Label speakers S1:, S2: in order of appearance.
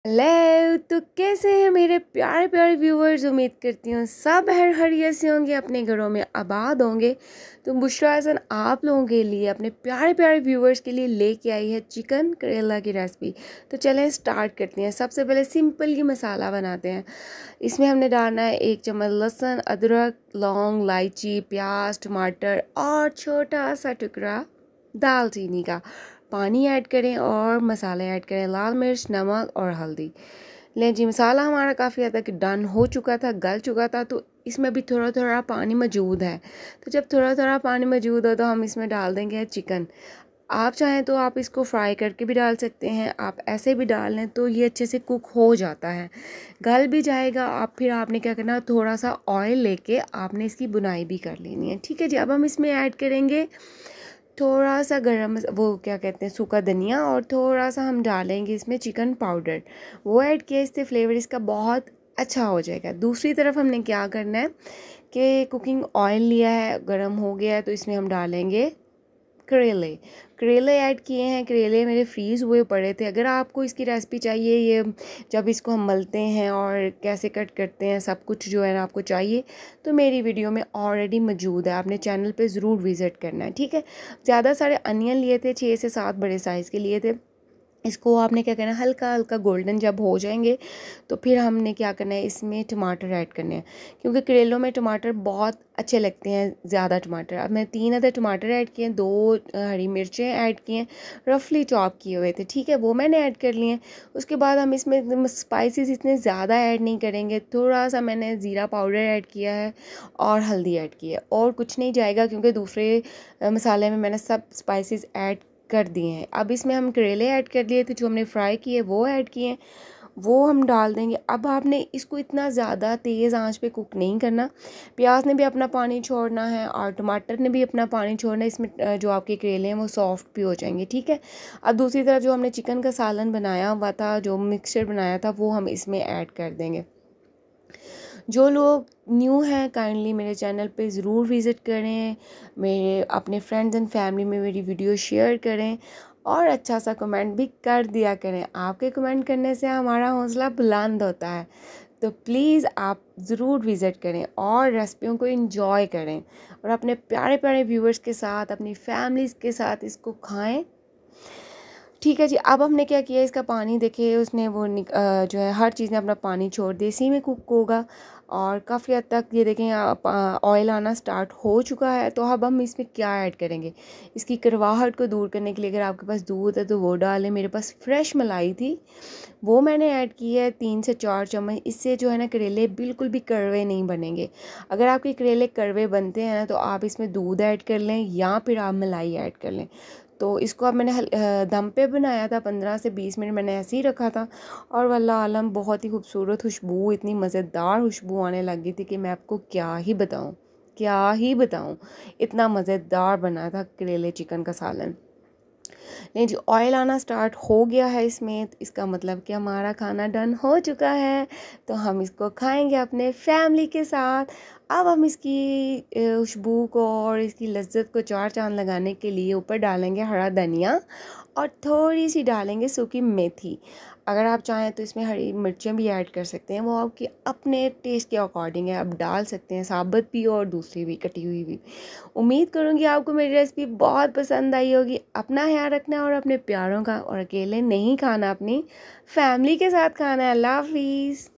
S1: Hello, तो कैसे हैं मेरे प्यारे प्यारे व्यूवर्स। उम्मीद करती हूँ सब खैरियत से होंगे, अपने घरों में आबाद होंगे। तो बुशरा हसन आप लोगों के लिए, अपने प्यारे प्यारे व्यूवर्स के लिए लेके आई है चिकन करेला की रेसिपी। तो चलें स्टार्ट करते हैं। सबसे पहले सिंपल की मसाला बनाते हैं। इसमें हमने डालना है 1 चम्मच लहसुन, अदरक, लौंग, इलायची, प्याज, टमाटर और छोटा सा टुकड़ा दालचीनी का। पानी ऐड करें और मसाले ऐड करें, लाल मिर्च, नमक और हल्दी। लें जी, मसाला हमारा काफ़ी हद तक डन हो चुका था, गल चुका था। तो इसमें भी थोड़ा थोड़ा पानी मौजूद है। तो जब थोड़ा थोड़ा पानी मौजूद हो तो हम इसमें डाल देंगे चिकन। आप चाहें तो आप इसको फ्राई करके भी डाल सकते हैं, आप ऐसे भी डाल लें तो ये अच्छे से कुक हो जाता है, गल भी जाएगा। आप फिर आपने क्या करना, थोड़ा सा ऑयल लेके आपने इसकी बुनाई भी कर लेनी है। ठीक है जी। अब हम इसमें ऐड करेंगे थोड़ा सा गरम, वो क्या कहते हैं, सूखा धनिया, और थोड़ा सा हम डालेंगे इसमें चिकन पाउडर। वो ऐड किया, इससे फ्लेवर इसका बहुत अच्छा हो जाएगा। दूसरी तरफ हमने क्या करना है कि कुकिंग ऑयल लिया है, गरम हो गया है, तो इसमें हम डालेंगे करेले। करेले ऐड किए हैं। करेले मेरे फ्रीज़ हुए पड़े थे। अगर आपको इसकी रेसिपी चाहिए, ये जब इसको हम मलते हैं और कैसे कट करते हैं, सब कुछ जो है ना आपको चाहिए, तो मेरी वीडियो में ऑलरेडी मौजूद है। आपने चैनल पे ज़रूर विज़िट करना है। ठीक है। ज़्यादा सारे अनियन लिए थे, 6 से 7 बड़े साइज़ के लिए थे। इसको आपने क्या करना है, हल्का हल्का गोल्डन जब हो जाएंगे तो फिर हमने क्या करना है, इसमें टमाटर ऐड करने हैं, क्योंकि करेलों में टमाटर बहुत अच्छे लगते हैं, ज़्यादा टमाटर। अब मैं 3 अदर टमाटर ऐड किए हैं, 2 हरी मिर्चें ऐड किए हैं, रफली चॉप किए हुए थे। ठीक है, वो मैंने ऐड कर लिए हैं। उसके बाद हम इसमें स्पाइसेस इतने ज़्यादा ऐड नहीं करेंगे। थोड़ा सा मैंने ज़ीरा पाउडर ऐड किया है और हल्दी ऐड की है, और कुछ नहीं जाएगा, क्योंकि दूसरे मसाले में मैंने सब स्पाइसेस ऐड कर दिए हैं। अब इसमें हम करेले ऐड कर दिए थे, जो हमने फ्राई किए वो ऐड किए, वो हम डाल देंगे। अब आपने इसको इतना ज़्यादा तेज़ आंच पे कुक नहीं करना। प्याज ने भी अपना पानी छोड़ना है और टमाटर ने भी अपना पानी छोड़ना है। इसमें जो आपके करेले हैं वो सॉफ्ट भी हो जाएंगे। ठीक है। अब दूसरी तरफ जो हमने चिकन का सालन बनाया हुआ था, जो मिक्सचर बनाया था, वो हम इसमें ऐड कर देंगे। जो लोग न्यू हैं, काइंडली मेरे चैनल पे ज़रूर विज़िट करें, मेरे अपने फ्रेंड्स एंड फैमिली में मेरी वीडियो शेयर करें, और अच्छा सा कमेंट भी कर दिया करें। आपके कमेंट करने से हमारा हौसला बुलंद होता है। तो प्लीज़ आप ज़रूर विज़िट करें और रेसिपियों को एंजॉय करें, और अपने प्यारे प्यारे व्यूवर्स के साथ, अपनी फैमिलीज़ के साथ इसको खाएं। ठीक है जी। अब हमने क्या किया, इसका पानी देखिए, उसने वो जो है हर चीज़ ने अपना पानी छोड़ दिया, इसी में कुक होगा। और काफ़ी हद तक ये देखें ऑयल आना स्टार्ट हो चुका है। तो अब हम इसमें क्या ऐड करेंगे, इसकी करवाहट को दूर करने के लिए, अगर आपके पास दूध है तो वो डालें। मेरे पास फ्रेश मलाई थी, वो मैंने ऐड की है 3 से 4 चम्मच। इससे जो है ना करेले बिल्कुल भी कड़वे नहीं बनेंगे। अगर आपके करेले कड़वे बनते हैं ना, तो आप इसमें दूध ऐड कर लें या फिर आप मलाई ऐड कर लें। तो इसको अब मैंने दम पे बनाया था, 15 से 20 मिनट मैंने ऐसे ही रखा था। और वल्लाह आलम बहुत ही खूबसूरत खुशबू, इतनी मज़ेदार खुशबू आने लगी थी कि मैं आपको क्या ही बताऊं, क्या ही बताऊं। इतना मज़ेदार बना था करेले चिकन का सालन। नहीं जी, ऑयल आना स्टार्ट हो गया है इसमें, तो इसका मतलब कि हमारा खाना डन हो चुका है। तो हम इसको खाएंगे अपने फैमिली के साथ। अब हम इसकी खुशबू को और इसकी लज्जत को चार चांद लगाने के लिए ऊपर डालेंगे हरा धनिया, और थोड़ी सी डालेंगे सूखी मेथी। अगर आप चाहें तो इसमें हरी मिर्चें भी ऐड कर सकते हैं, वो आपके अपने टेस्ट के अकॉर्डिंग है, आप डाल सकते हैं, साबुत भी और दूसरी भी, कटी हुई भी। उम्मीद करूँगी आपको मेरी रेसिपी बहुत पसंद आई होगी। अपना ख्याल रखना और अपने प्यारों का, और अकेले नहीं खाना, अपनी फैमिली के साथ खाना है। अल्लाह हाफिज़।